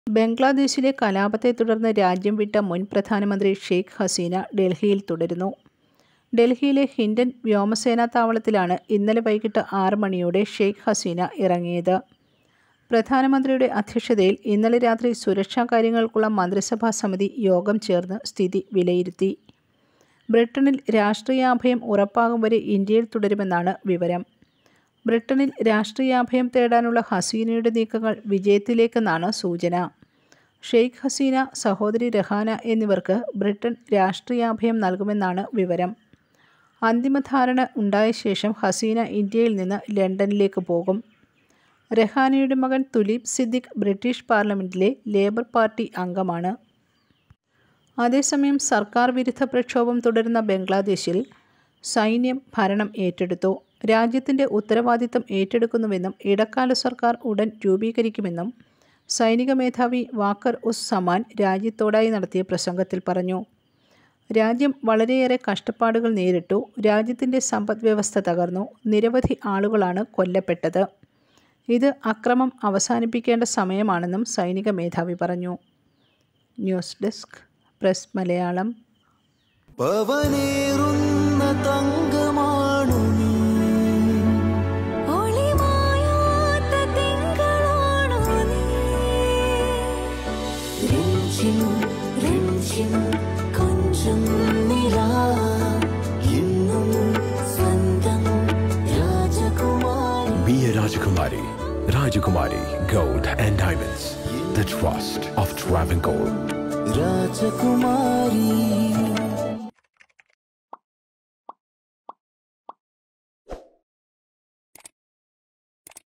ബംഗ്ലാദേശിലെ കലാപത്തെ തുടർന്ന് രാജ്യം വിട്ട മുൻ പ്രധാനമന്ത്രി ഷെയ്ഖ് ഹസീന ഡൽഹിയിൽ തുടരുന്നു. ഡൽഹിയിലെ ഹിൻഡൻ വ്യോമസേനാ താവളത്തിലാണ് ഇന്നലെ വൈകിട്ട് 6 മണിയോടെ ഷെയ്ഖ് ഹസീന ഇറങ്ങിയത്. പ്രധാനമന്ത്രിയുടെ അധ്യക്ഷതയിൽ ഇന്നലെ രാത്രി സുരക്ഷാ കാര്യങ്ങൾക്കുള്ള മന്ത്രിസഭാ സമിതി യോഗം ചേർന്ന് സ്ഥിതി വിലയിരുത്തി. ബ്രിട്ടനിൽ രാഷ്ട്രീയാഭയം ഉറപ്പാകും വരെ ഇന്ത്യയിൽ തുടരുമെന്നാണ് വിവരം. ബ്രിട്ടനിൽ രാഷ്ട്രീയാഭയം തേടാനുള്ള ഹസീനയുടെ നീക്കങ്ങൾ വിജയത്തിലേക്കെന്നാണ് സൂചന. ഷെയ്ഖ് ഹസീന, സഹോദരി രഹാന എന്നിവർക്ക് ബ്രിട്ടൻ രാഷ്ട്രീയാഭയം നൽകുമെന്നാണ് വിവരം. അന്തിമധാരണ ഉണ്ടായ ശേഷം ഹസീന ഇന്ത്യയിൽ നിന്ന് ലണ്ടനിലേക്ക് പോകും. രഹാനയുടെ മകൻ തുലീപ് സിദ്ദിഖ് ബ്രിട്ടീഷ് പാർലമെൻറ്റിലെ ലേബർ പാർട്ടി അംഗമാണ്. അതേസമയം സർക്കാർ വിരുദ്ധ പ്രക്ഷോഭം തുടരുന്ന ബംഗ്ലാദേശിൽ സൈന്യം ഭരണം ഏറ്റെടുത്തു. രാജ്യത്തിൻ്റെ ഉത്തരവാദിത്തം ഏറ്റെടുക്കുന്നുവെന്നും ഇടക്കാല സർക്കാർ ഉടൻ രൂപീകരിക്കുമെന്നും സൈനിക മേധാവി വാക്കർ ഉസ് സമാൻ രാജ്യത്തോടായി നടത്തിയ പ്രസംഗത്തിൽ പറഞ്ഞു. രാജ്യം വളരെയേറെ കഷ്ടപ്പാടുകൾ നേരിട്ടു. രാജ്യത്തിൻ്റെ സമ്പദ് വ്യവസ്ഥ തകർന്നു. നിരവധി ആളുകളാണ് കൊല്ലപ്പെട്ടത്. ഇത് അക്രമം അവസാനിപ്പിക്കേണ്ട സമയമാണെന്നും സൈനിക മേധാവി പറഞ്ഞു. News desk press Malayalam. Be a Rajakumari. Rajakumari Gold and Diamonds. The trust of Travancore. Rajakumari.